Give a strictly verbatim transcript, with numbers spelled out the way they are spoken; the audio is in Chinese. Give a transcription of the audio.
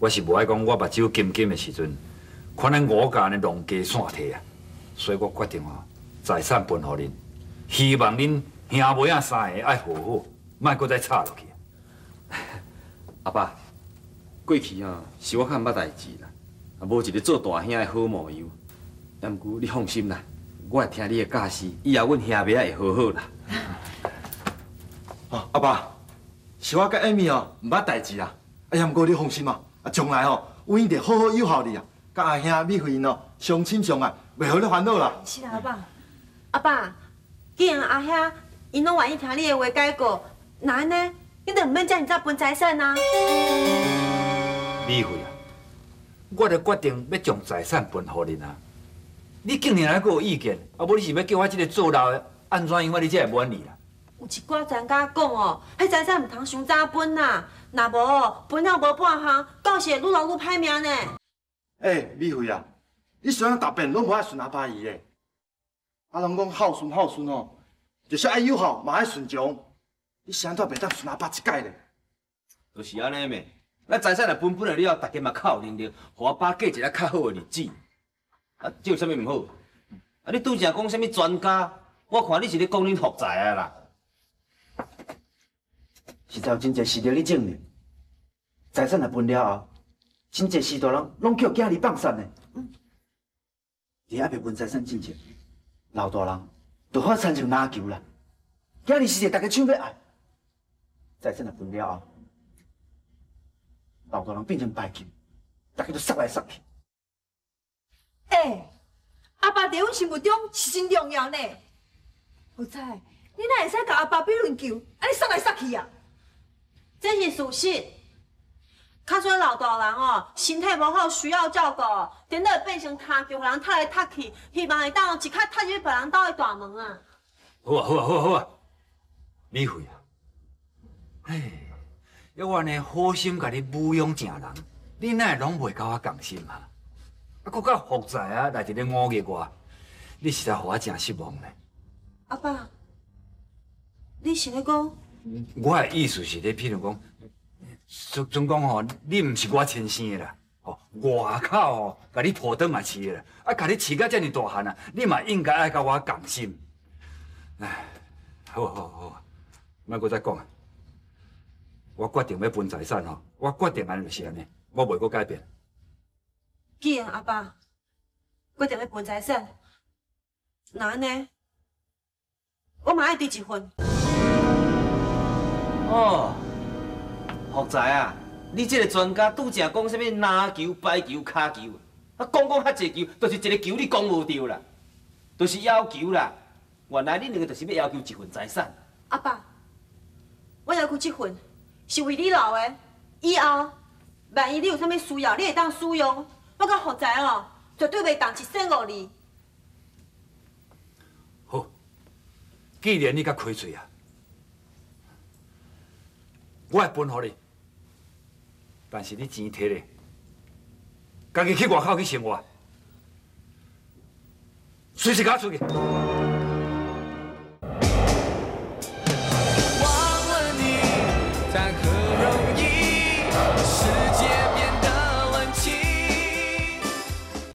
我是无爱讲我目睭金金的时阵，看咱五家的农家散体啊，所以我决定哦，财产分互恁，希望恁兄妹仔三个爱和好，莫搁再吵落去。 阿爸，过去啊是我较毋捌代志啦，啊无一个做大兄的好模样。也毋过你放心啦，我会听你的教示，以后阮兄妹仔会和好啦。 哦，阿爸，是我甲艾米哦毋捌代志啦。哎呀，毋过你放心啊，啊将来哦，阮一定好好友好你啊。甲阿兄美惠因哦相亲相爱，袂互你烦恼啦。 是啦，阿爸。阿爸，既然阿兄因拢愿意听你的话改过，那安尼，你就毋免遮尔早分财产啊。 美惠啊，我就决定要将财产分互恁啊。你竟然还阁有意见，啊无你是要叫我这个做老的安怎样我你才会满意啦？ 有一寡专家讲哦，迄财产毋通伤早分呐，若无哦，分了无半项，到时会愈老愈歹命呢。 哎，美惠啊，你虽然答辩拢无爱顺阿爸伊的，啊人讲孝顺孝顺哦，就是爱友好，嘛爱顺从。你是安怎袂当顺阿爸一届咧？ 就是安尼咩？咱财产若分分了了，大家嘛较有能力，互我爸过一个较好的日子。啊，这有啥物唔好？啊，你拄则讲啥物专家？我看你是咧讲恁福财啊啦。 实在有真侪事着你证明，财产若分了后，真侪士大人拢叫囝儿放散呢。伫还袂分财产之前，老大人就好参像篮球啦，囝儿是个大家抢要爱。财产若分了后，老大人变成排球，大家都杀来杀去。 哎，阿爸伫阮心目中是真重要呢。好彩，你哪会使甲阿爸比论球，安尼杀来杀去啊？ 这是事实。较侪老大人哦，身体无好，需要照顾，颠倒会变成踢球，互人踢来踢去，希望会当一脚踢入别人家的大门啊！ 好啊好啊好啊好啊，美惠啊，哎，要我呢好心甲你抚养成人，你哪会拢袂甲我共心啊？啊，搁较复杂啊，来伫咧误解我，你实在互我真失望呢。 阿爸，你是咧讲？ 我的意思是咧，譬如讲，总总讲吼，你毋是我亲生的啦，吼，外口吼，甲你抱倒嘛饲的啦，啊，甲你饲到遮尔大汉啊，你嘛应该爱甲我共心。唉，好啊好啊好啊，莫搁再讲啊！我决定要分财产吼，我决定安尼就是安尼，我袂搁改变。 既然阿爸决定要分财产，那安尼，我嘛爱离一份。 哦，福财啊，你这个专家拄则讲啥物篮球、排球、骹球，啊讲讲遐济球，就是一个球你讲无着啦，就是要求啦。原来你两个就是要要求一份财产。 阿爸，我要求这份是为你留的，以后万一你有啥物需要，你会当使用。我甲福财哦，绝对袂动一仙五厘。 好，既然你甲开嘴啊，我会分互你，但是你钱摕咧，家己去外口去生活，随时甲我出去。